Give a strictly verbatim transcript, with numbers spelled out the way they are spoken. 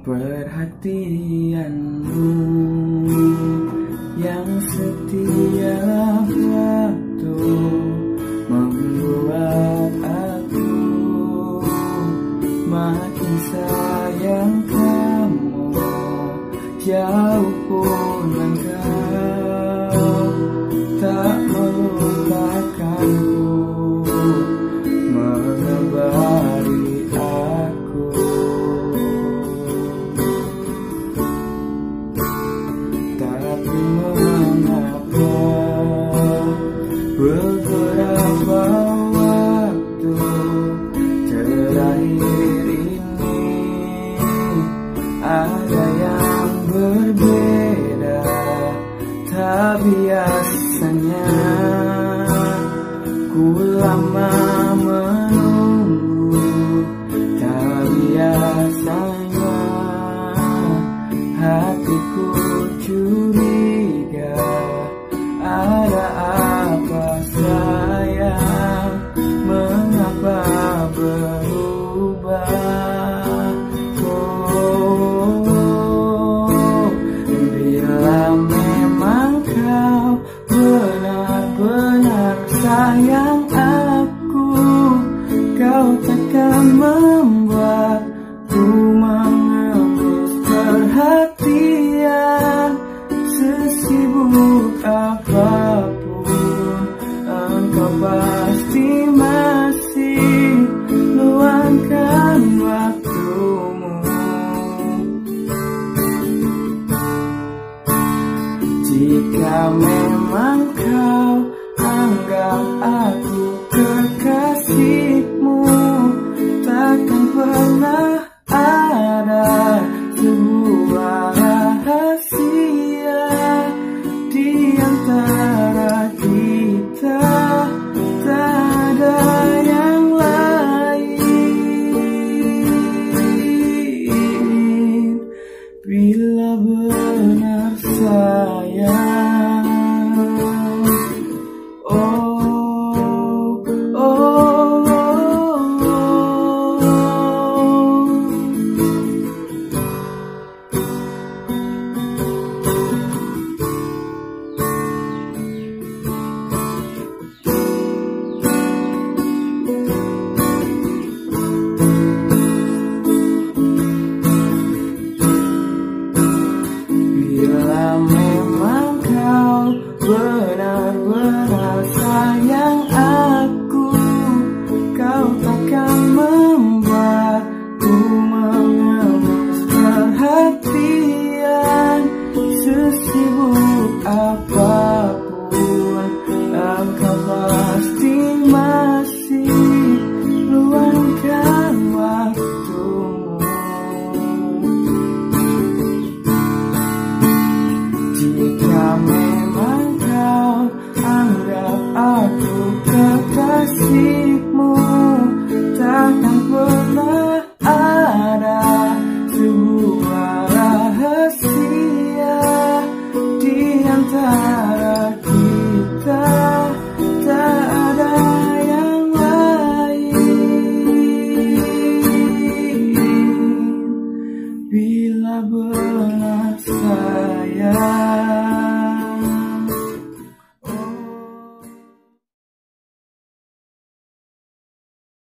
Perhatianmu yang setiap waktu membuat aku makin sayang kamu. Jauh pun engkau tak melupakanku, mengabari aku. Tapi mengapa beberapa waktu terakhir ini ada yang berbeda. Tak biasanya ku lama menunggu, tak biasanya hatiku curiga. Ada apa sayang, mengapa berubah? Oh, bila memang kau benar-benar sayang aku, kau takkan